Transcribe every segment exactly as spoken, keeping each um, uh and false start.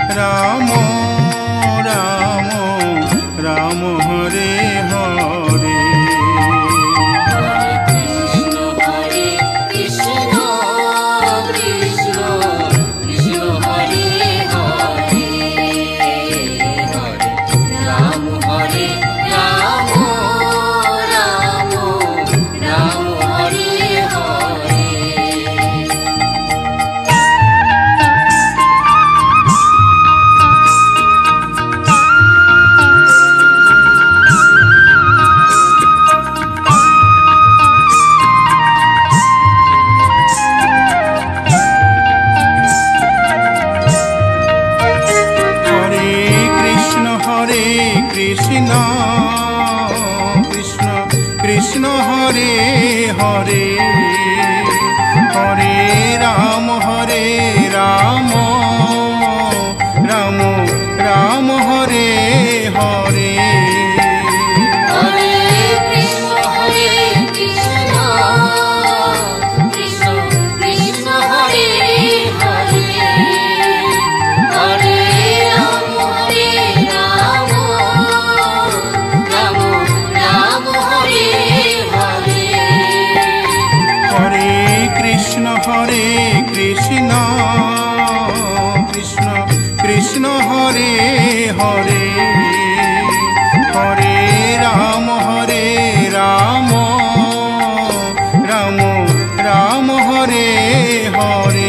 Ram Ram Ram Hare Hare Krishna Krishna Krishna Hare Hare Hare Ram Hare Ram Ram Ram Hare Hare Hare Krishna Krishna Krishna Hare Hare Hare Ram Hare Ram Ram Ram Hare Hare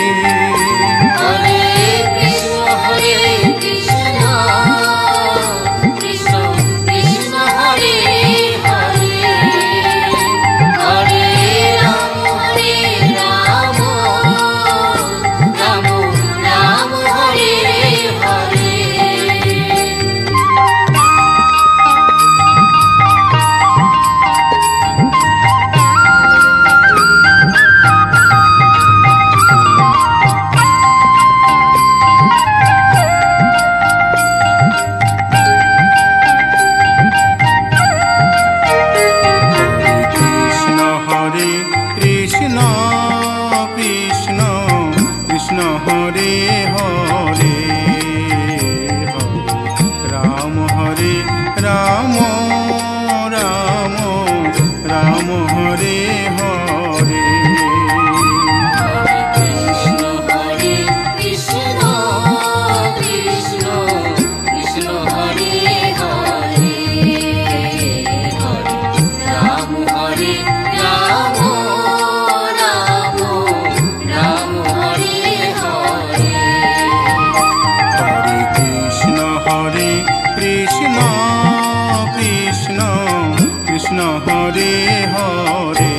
Krishna Hare Hare Ram Hare Ram Ram Ram Hare Hare Krishna Hare Hare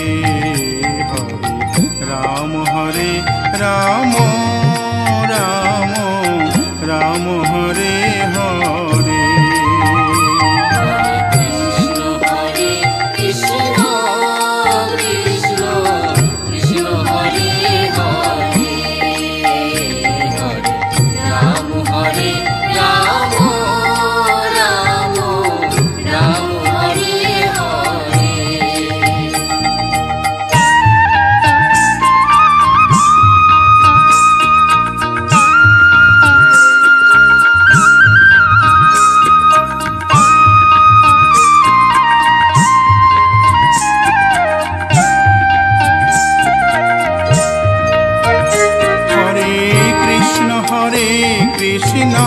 Hare Ram Hare Ram Ram Ram Hare Hare Krishna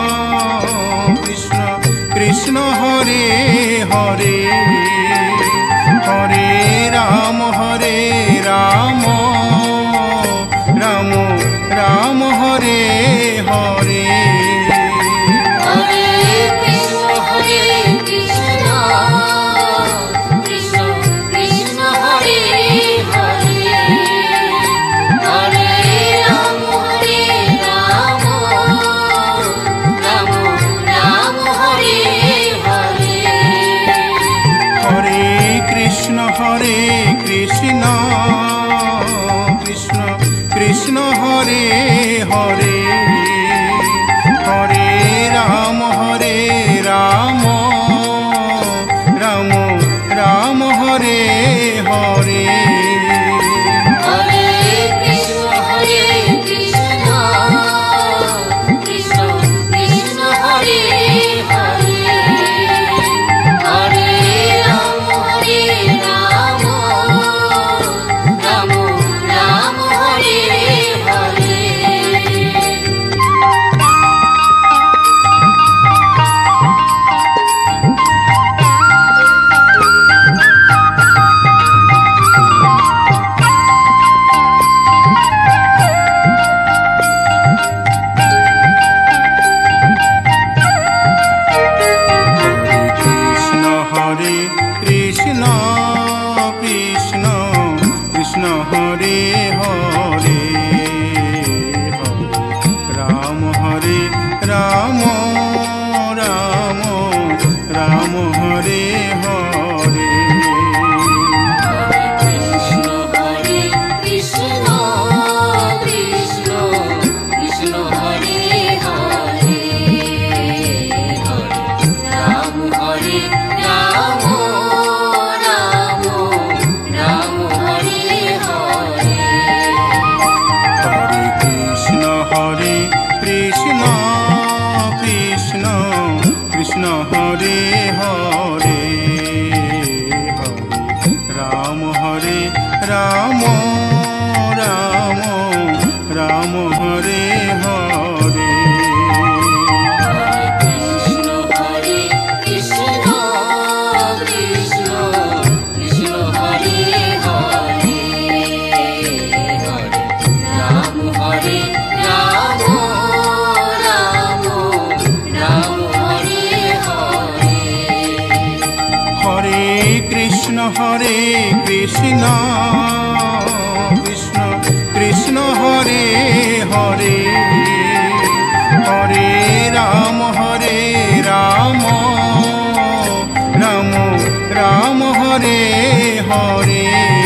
Krishna Krishna Hare Hare Hare Ram Hare Ram Ram Ram Hare Hare Krishna Krishna Krishna Hare Hare Hare Ram Hare Ram Ram Ram Hare Hare Hare Krishna Krishna Krishna Hare Hare Hare Ram Hare Ram Ram Ram Hare Hare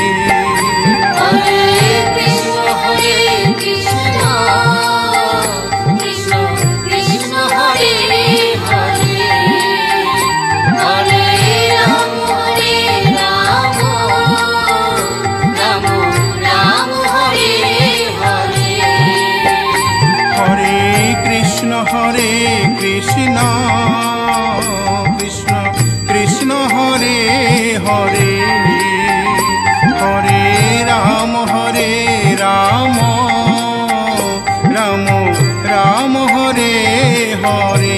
Hare Krishna Krishna Krishna Hare Hare Hare Ram Hare Ram Ram Ram Hare Hare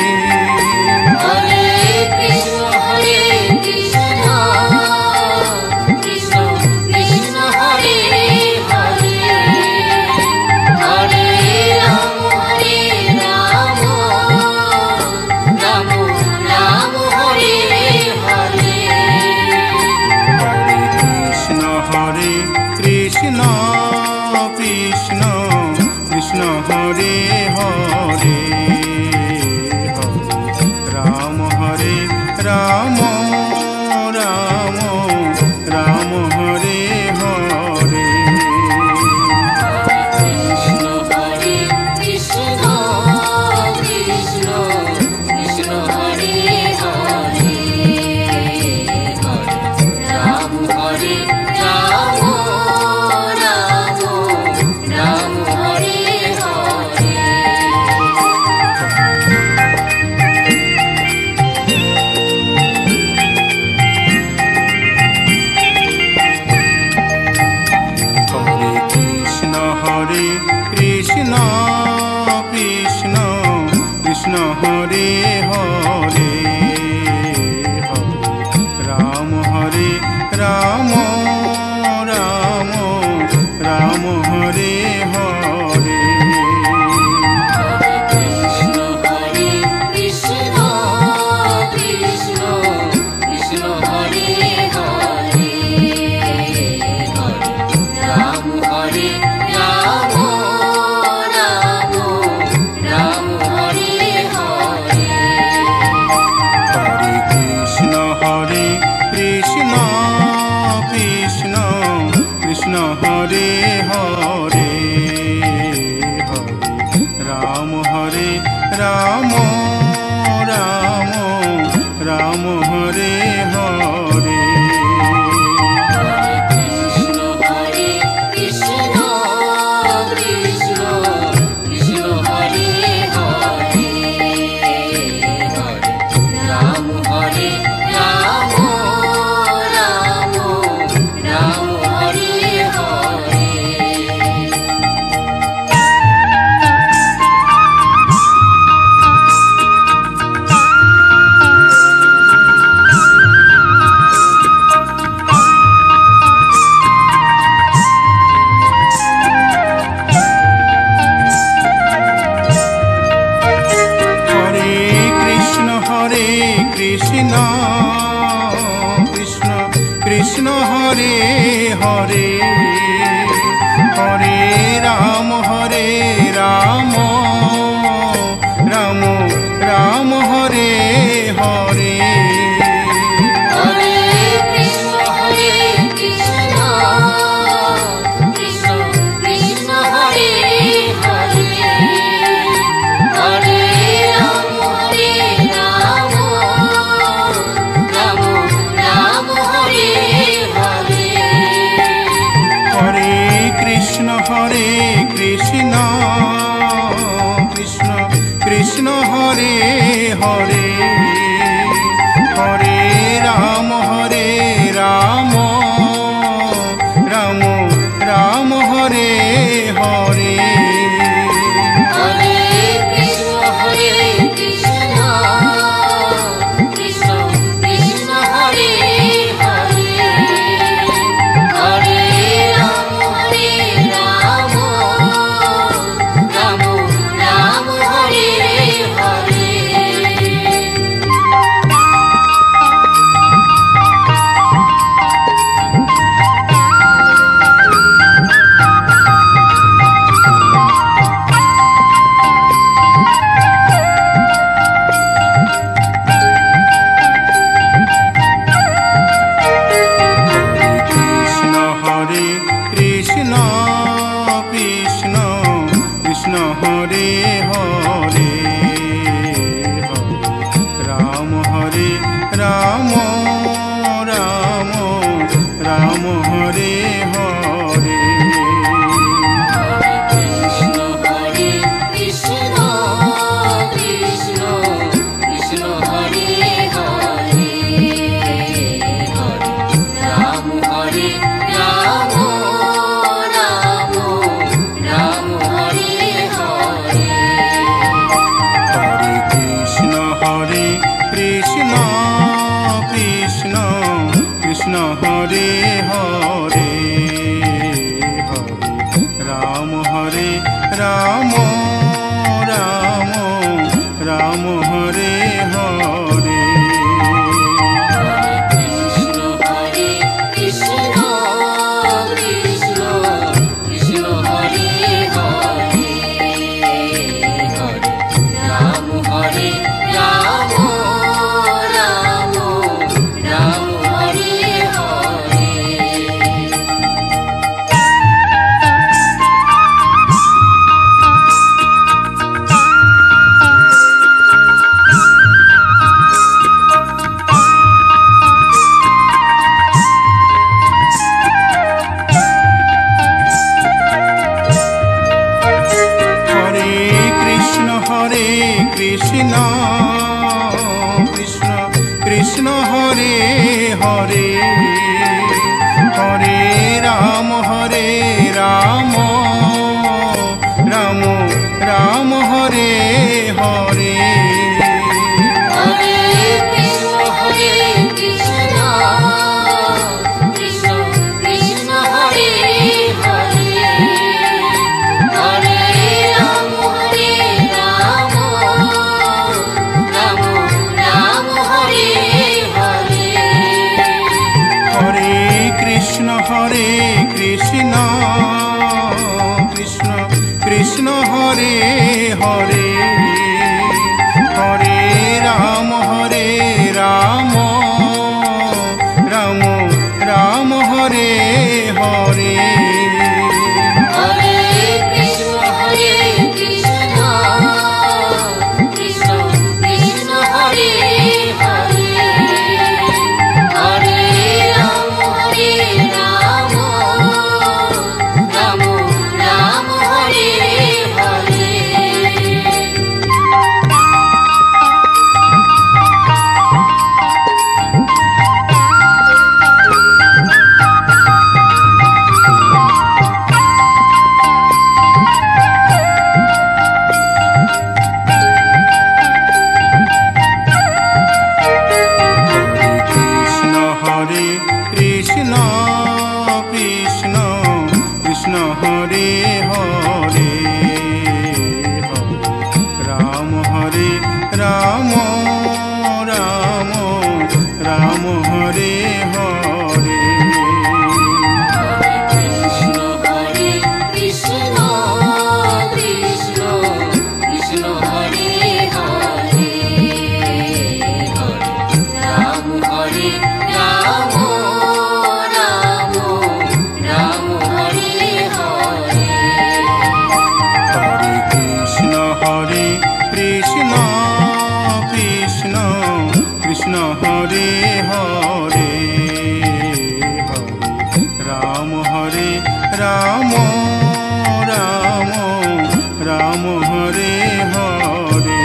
Krishna Krishna Krishna Hare Hare Hare Ram Hare Ram Ram Ram Hare Hare Krishna Krishna Krishna Hare Hare Hare Ram Hare Ram Ram Ram Hare Hare Krishna Hare Hare Hare Ram Hare Ram Ram Ram Hare Hare Krishna Krishna Krishna Hare Hare Hare Ram Hare Ram Ram Ram Hare Hare Hare Krishna Krishna Hare Hare Hare Ram Hare Ram Ram Ram Hare Hare Hare Krishna Hare Krishna Krishna Krishna Hare Hare Hare Ram Hare Ram Ram Ram Hare Hare Krishna Hare Krishna Krishna Krishna Hare Hare Hare Ram Hare Ram Ram Ram Hare Hare Krishna Hare Krishna Krishna Krishna Hare Hare Hare Ram Hare Ram Ram Ram Hare Hare Hare Krishna Hare Krishna Krishna Krishna Hare Hare Hare Ram Hare Ram Ram Ram Hare Hare Krishna Hare Krishna Krishna Krishna Hare Hare Hare Ram Hare Ram Ram Ram Hare Hare Hare Krishna Hare Krishna Krishna Krishna Hare Hare Hare Ram Hare Ram Ram Ram Hare Hare Hare Krishna Hare Krishna Krishna Krishna Hare Hare Hare Ram Hare Ram Ram Ram Hare Hare Hare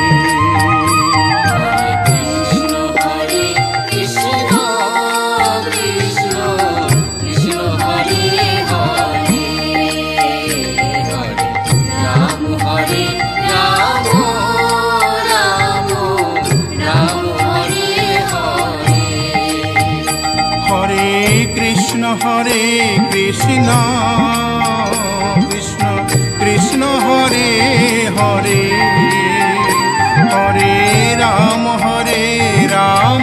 Krishna Hare Krishna Krishna Krishna Hare Hare Hare Ram Hare Ram Ram Ram Hare Hare Hare Krishna Hare Krishna Krishna Krishna Hare Hare Hare Ram Hare Ram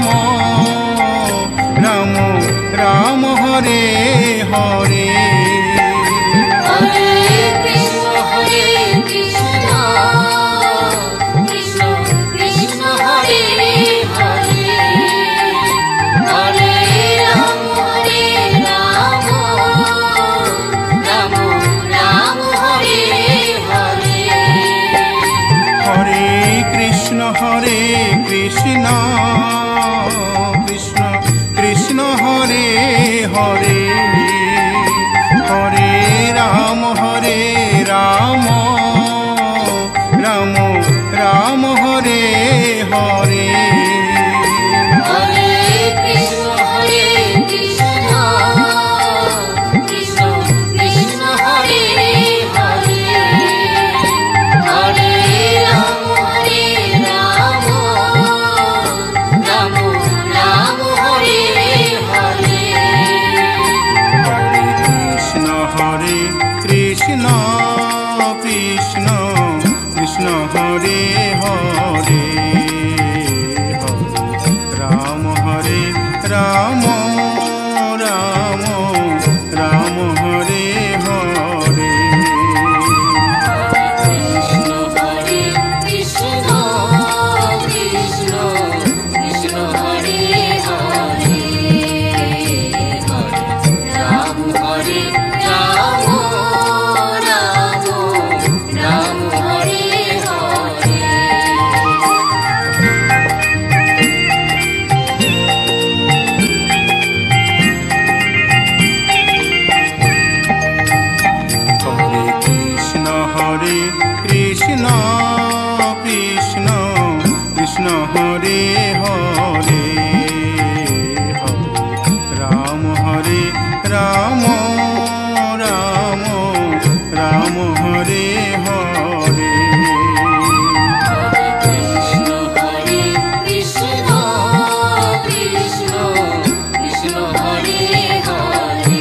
Ram Ram Hare Hare Hare Krishna Hare Krishna Krishna Krishna Hare Hare Hare Ram Hare Ram Ram Ram Hare Hare Hare Krishna Hare Krishna Krishna Krishna Hare Hare Hare Ram Hare Ram Ram Ram Hare Hare Hare Krishna Hare Krishna Krishna Krishna Hare Hare Hare Ram Hare Ram Ram Ram Hare Hare Hare Krishna Hare Krishna Krishna Krishna Hare Hare Hare Ram Hare Ram Ram Ram Hare Hare Krishna Hare Krishna Krishna Krishna Hare Hare Hare Ram Hare Ram Ram Ram Hare Hare Hare Krishna Hare Krishna Krishna Krishna Hare Hare Hare Ram Hare Ram Ram Ram Hare Hare Krishna Hare Krishna Krishna Krishna Hare Hare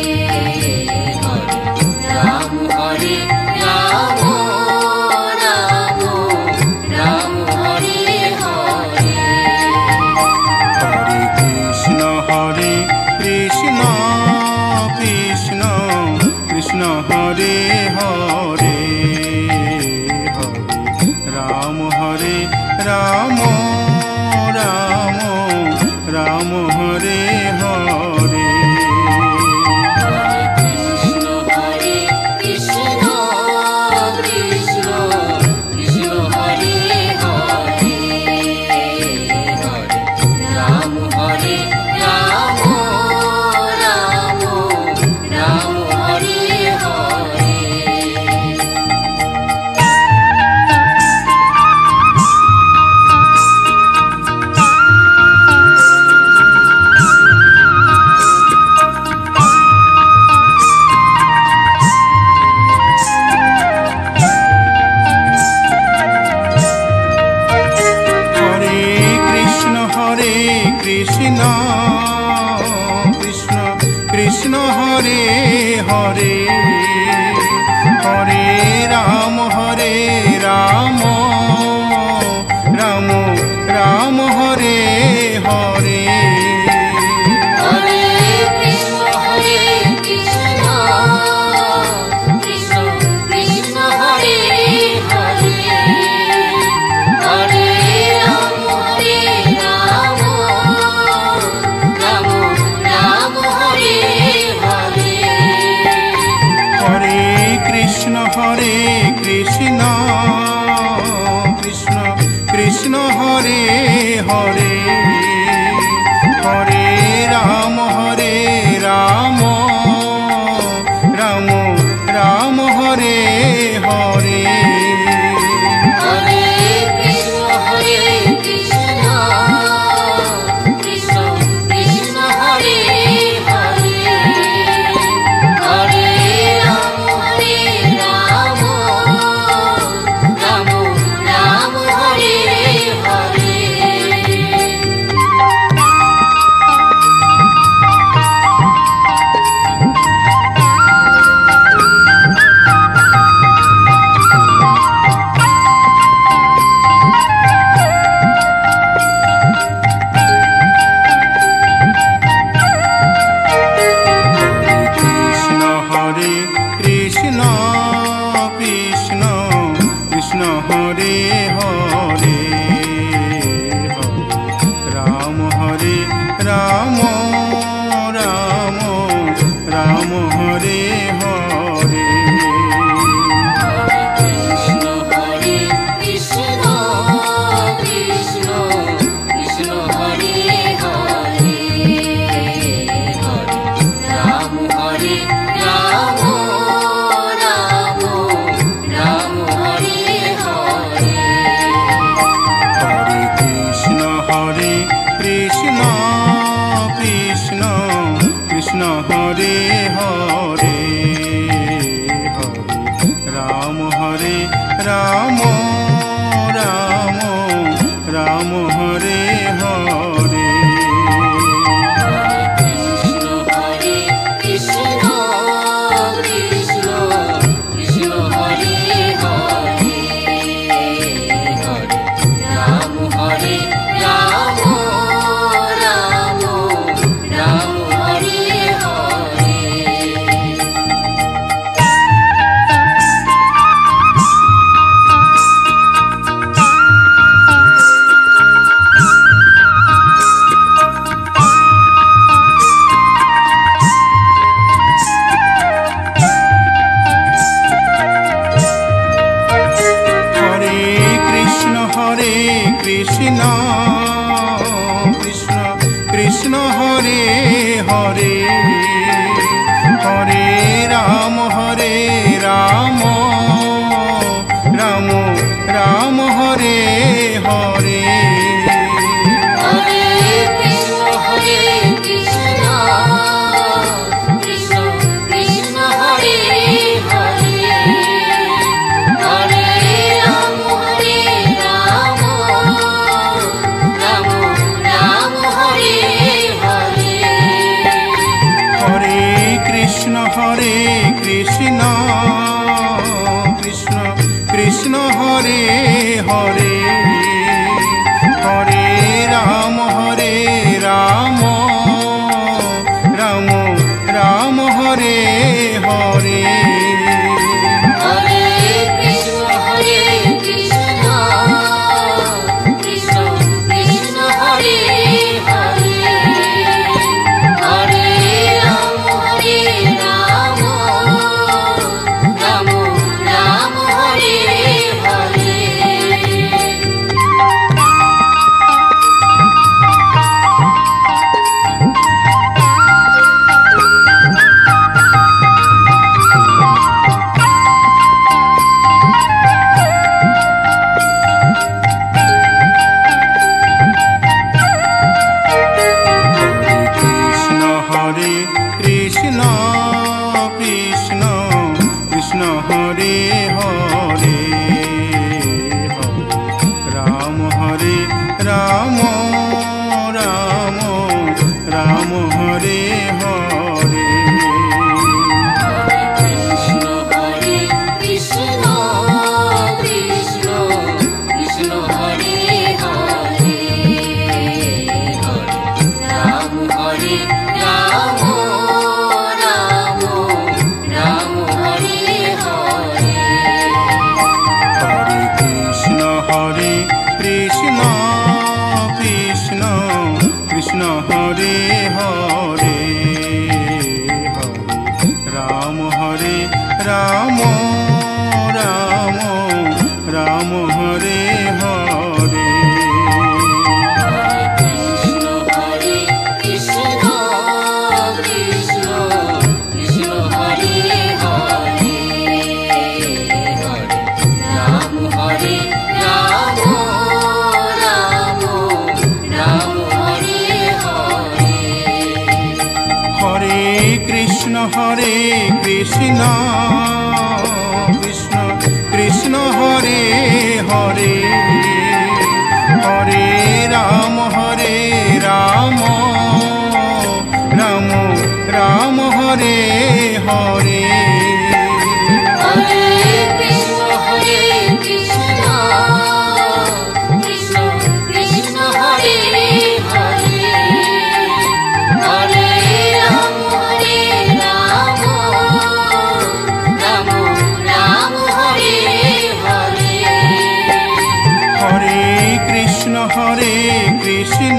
Hare Ram Hare Ram Ram Ram Hare Hare Hare Krishna Hare Krishna Krishna Krishna Hare Hare Hare Ram Hare Ram Ram Ram Hare Hare Krishna Hare Krishna Krishna Krishna Hare Hare Hare Ram Hare Ram Ram Ram Hare Hare Hare Krishna Hare Krishna Krishna Krishna Hare Hare Hare Ram Hare Ram Ram Ram Hare Hare Hare Krishna Hare Krishna Krishna Krishna Hare Hare Hare Ram Hare Ram Ram Ram Hare Hare Hare Krishna Hare Krishna Krishna Krishna Hare Hare Hare Ram Hare Ram Ram Ram Hare Hare Hare Krishna Krishna Krishna Hare Hare Hare Ram Hare Ram Ram Ram Hare Hare Hare Krishna Hare Krishna Krishna Krishna Hare Hare Hare Ram Hare Ram Ram Ram Hare Hare Hare Krishna Hare Krishna Krishna Krishna Hare Hare Hare Ram Hare Ram Ram Ram Hare Hare Hare Krishna Hare Krishna Krishna Krishna Hare Hare Hare Ram Hare Ram Ram Ram Hare Hare Krishna Hare Krishna Krishna Krishna Hare Hare Hare Ram Hare Ram Ram Ram Hare Hare Krishna Hare Krishna Krishna Krishna Hare Hare Hare Ram Hare Ram Ram Ram Hare Hare Hare Krishna Hare Krishna Krishna Krishna Hare Hare Hare Ram Hare Ram Ram Ram Hare Hare Krishna Hare Krishna Krishna Krishna Hare Hare Hare Ram Hare Ram Ram Ram Hare Hare Hare Krishna Hare Krishna Krishna Krishna Hare Hare Hare Ram Hare Ram Ram Ram Hare Hare Hare Krishna Hare Krishna Krishna Krishna Hare Hare Hare Ram Hare Ram Ram Ram Hare Hare Hare Krishna Hare Krishna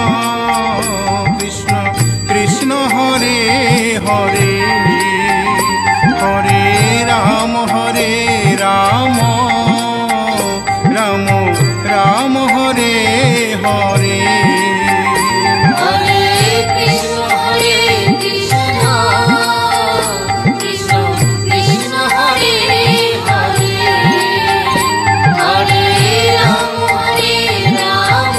Krishna Krishna Hare Hare Hare Ram Hare Ram Ram Ram Hare Hare Hare Krishna Hare Krishna Krishna Krishna Hare Hare Hare Ram Hare Ram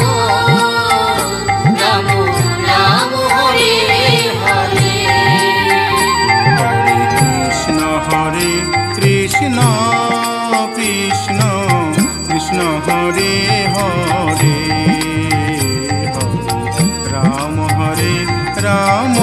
Ram Ram Hare Hare Hare Krishna Hare Krishna Krishna Krishna Hare Hare Hare Ram Hare Ram